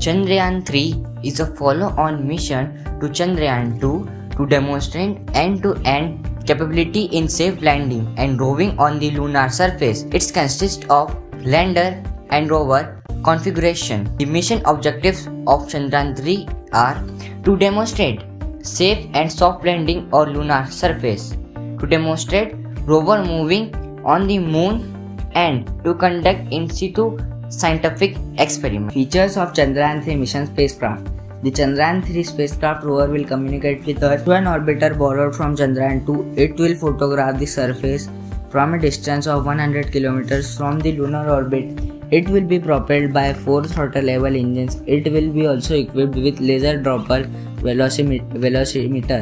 Chandrayaan-3 is a follow-on mission to Chandrayaan-2 to demonstrate end-to-end capability in safe landing and roving on the lunar surface. It consists of lander and rover configuration. The mission objectives of Chandrayaan-3 are to demonstrate safe and soft landing on lunar surface, to demonstrate rover moving on the moon, and to conduct in situ scientific experiments. Features of Chandrayaan-3 mission spacecraft. The Chandrayaan-3 spacecraft rover will communicate with Earth through an orbiter borrowed from Chandrayaan-2. It will photograph the surface from a distance of 100 km from the lunar orbit. It will be propelled by 4 throttle-level engines. It will be also equipped with laser dropper velocimeter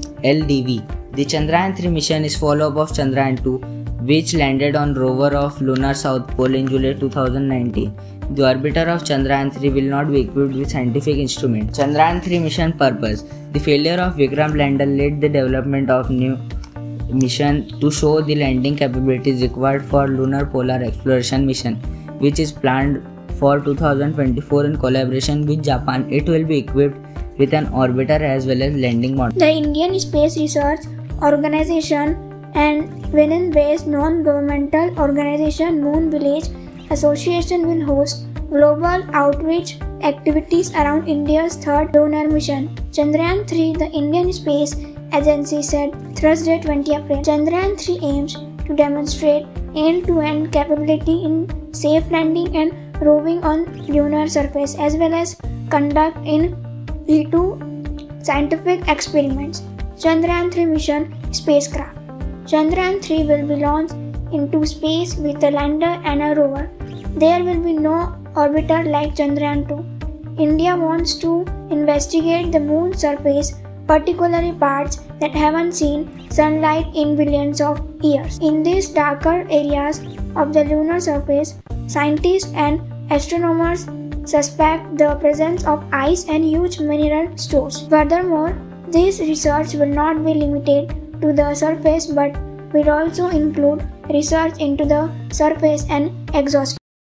(LDV). The Chandrayaan-3 mission is follow-up of Chandrayaan-2, which landed on rover of lunar South Pole in July 2019. The orbiter of Chandrayaan-3 will not be equipped with scientific instruments. Chandrayaan-3 mission purpose. The failure of Vikram lander led the development of new mission to show the landing capabilities required for lunar polar exploration mission, which is planned for 2024 in collaboration with Japan. It will be equipped with an orbiter as well as landing module. The Indian Space Research Organization and Benin-based non-governmental organization Moon Village Association will host global outreach activities around India's third lunar mission. Chandrayaan-3, the Indian Space Agency said Thursday 20 April. Chandrayaan-3 aims to demonstrate end-to-end capability in safe landing and roving on lunar surface as well as conduct in situ scientific experiments. Chandrayaan-3 mission spacecraft. Chandrayaan-3 will be launched into space with a lander and a rover. There will be no orbiter like Chandrayaan-2. India wants to investigate the moon's surface, particularly parts that haven't seen sunlight in billions of years. In these darker areas of the lunar surface, scientists and astronomers suspect the presence of ice and huge mineral stores. Furthermore, this research will not be limited to the surface but will also include research into the surface and exoskeleton.